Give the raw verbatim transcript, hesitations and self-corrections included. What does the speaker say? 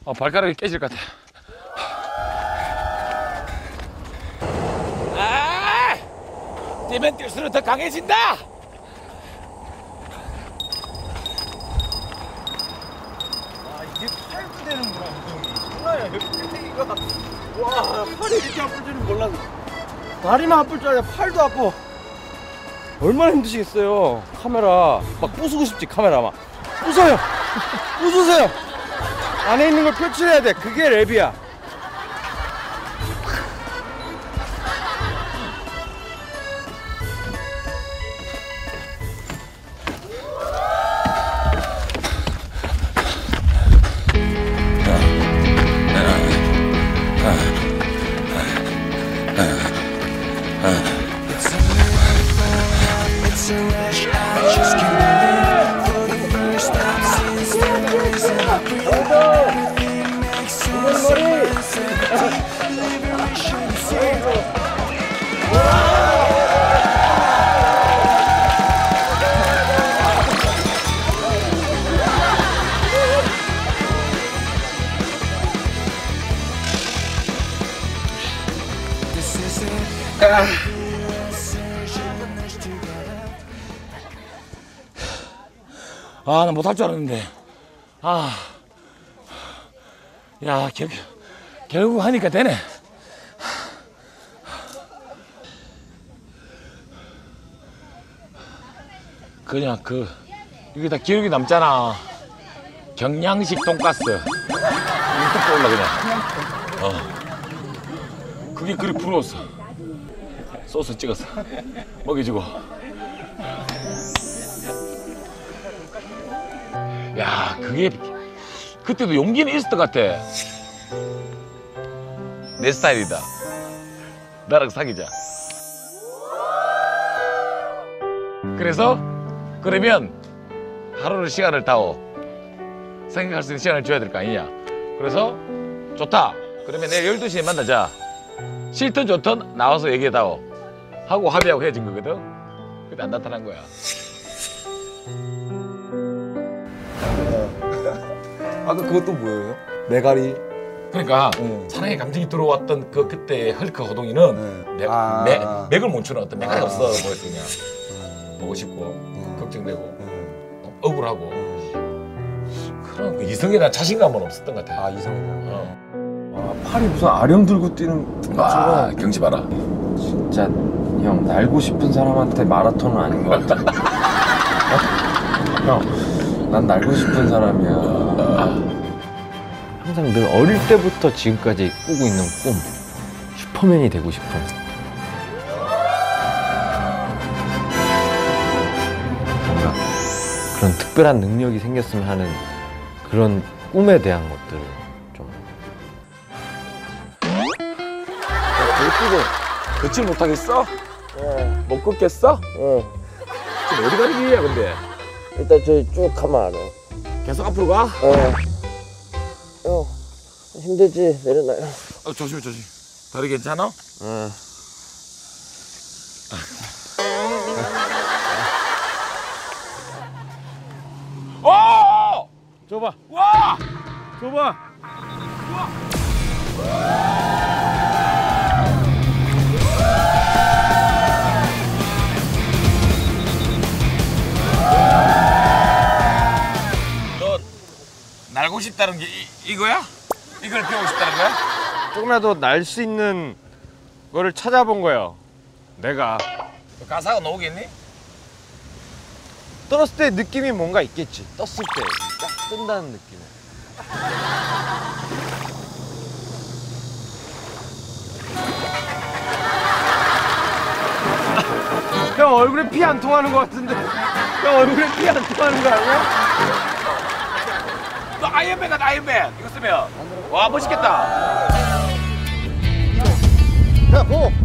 어, 발가락이 깨질 것 같아. 아! 뛰면 뛸수록 더 강해진다. 아, 이게 팔도 되는구나, 운동이. 장난이야, 필살기가. 와, 팔이 이렇게 아플 줄은 몰랐어. 다리만 아플 줄 알았는데 팔도 아파. 얼마나 힘드시겠어요. 카메라 막 부수고 싶지. 카메라 막 부숴요. 부수세요. 안에 있는 걸 표출해야 돼. 그게 랩이야. 아, 나 못할 줄 알았는데. 아, 야, 결, 결국 하니까 되네. 그냥 그, 이게 다 기억이 남잖아. 경양식 돈가스. 이거 뚝 올라, 그냥. 어. 그게 그리 부러웠어. 소스 찍어서. 먹여주고. 야, 그게 그때도 용기는 있었던 것 같아. 내 스타일이다. 나랑 사귀자. 그래서 그러면 하루를 시간을 따오. 생각할 수 있는 시간을 줘야 될 거 아니냐. 그래서 좋다. 그러면 내일 열두 시에 만나자. 싫든 좋든 나와서 얘기해다오. 하고 합의하고 헤어진 거거든. 그때 안 나타난 거야. 아까 그것도 뭐예요? 메가리. 그러니까 네. 사랑의 감정이 들어왔던 그 그때 헐크 호동이는 네. 맥, 아. 맥, 맥을 못 추는 어떤 맥이 아. 없어 보여서 그냥 음. 보고 싶고 음. 걱정되고 음. 어, 억울하고 음. 그런 그 이성에 대한 자신감은 없었던 것 같아. 아, 이성이요? 어. 아, 팔이 무슨 아령 들고 뛰는 아, 것처럼. 경치 봐라. 진짜 형 날고 싶은 사람한테 마라톤은 아닌 것 같아. 형, 난 날고 싶은 사람이야. 항상 늘 어릴 때부터 지금까지 꾸고 있는 꿈, 슈퍼맨이 되고 싶은. 뭔가 그런 특별한 능력이 생겼으면 하는 그런 꿈에 대한 것들을 좀. 걷지도 걷지 못하겠어? 어. 못 걷겠어? 어, 지금 어디 가는 길이야 근데? 일단 저기 쭉 가면 알아. 계속 앞으로 가? 어. 형, 힘들지? 내려놔요. 어, 조심해 조심. 다리 괜찮아? 어. 오! 줘봐. 와! 줘봐. 너 날고 싶다는 게 이, 이거야? 이걸 배우고 싶다는 거야? 조금이라도 날 수 있는 거를 찾아본 거예요. 내가. 가사가 나오겠니? 떴을 때 느낌이 뭔가 있겠지. 떴을 때. 딱 뜬다는 느낌. 형 얼굴에 피 안 통하는 것 같은데. 형 얼굴에 피 안 통하는 거 아니야? 너 아이언맨 같아 아이언맨. 이거 쓰면 와 멋있겠다. 야, 고!